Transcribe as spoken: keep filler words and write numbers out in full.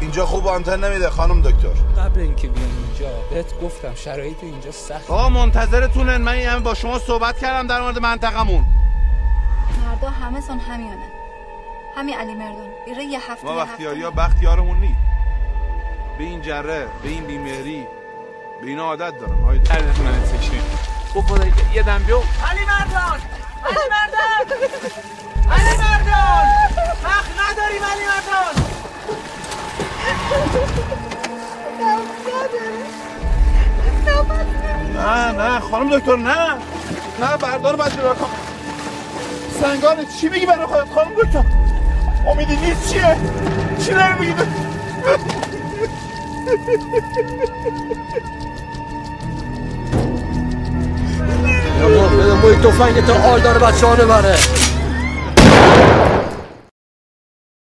اینجا خوب آنتن نمیده خانم دکتر. قبل اینکه بیام اینجا بهت گفتم شرایط اینجا سخت. آقا منتظرتونن. من این همه با شما صحبت کردم در مورد منطقمون. مردا همه سن همیانه. همین علی مردون بیره یه هفته ما بختیاریا بختیارمون نی. به این جره، به این بیماری، به این عادت دارم. های درد من تشنه. بخدا یه دم بیو. علی مردان! علی مردان! علی مردان! وقت نداریم علی مردان! نه نه خانم دکتر نه نه بردار بچه را کن. سنگانه چی میگی برای خودت خانم دکتر؟ امیدی نیست چیه؟ چی داری میگی؟ بده موی توفنگ تا آل داره بچه ها نبره.